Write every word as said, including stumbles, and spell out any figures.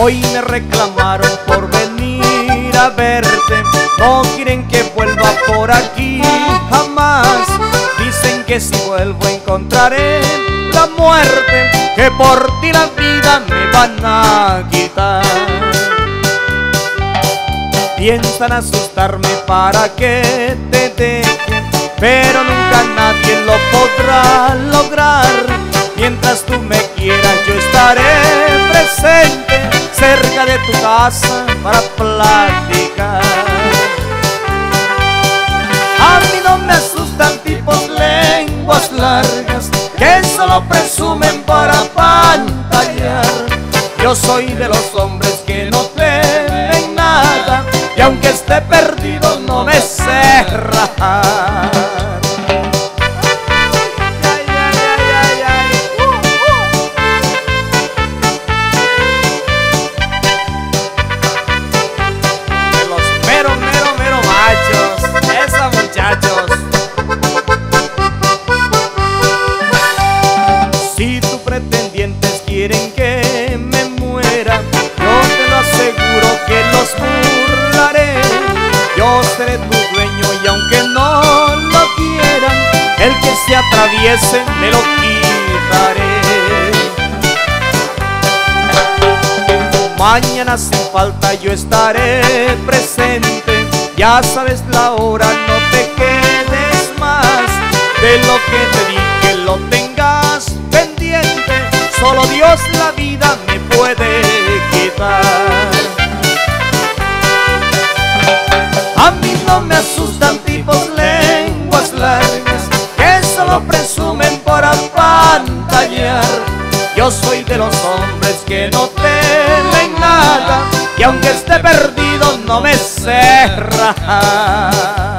Hoy me reclamaron por venir a verte, no quieren que vuelva por aquí jamás. Dicen que si vuelvo encontraré la muerte, que por ti la vida me van a quitar. Piensan asustarme para que te deje, pero nunca nadie lo podrá lograr. Mientras tú me quieras yo estaré presente cerca de tu casa para platicar. A mí no me asustan tipos lenguas largas que solo presumen para pantallar. Yo soy de los hombres que no temen nada, y aunque esté perdido no me sé rajar. De los mero, mero, mero machos, esos muchachos. Si tus pretendientes quieren que me muera, yo te lo aseguro que los burlaré. Yo seré tu dueño y aunque no lo quieran, el que se atraviese me lo quitaré. Mañana sin falta yo estaré presente, ya sabes la hora, no te quedes más. De lo que te dije lo tengas pendiente, solo Dios la vida me puede quitar. A mí no me asustan tipos lenguas largas que solo presumen por apantallar. Yo soy de los hombres que no temen nada, y aunque esté perdido no me sé rajar.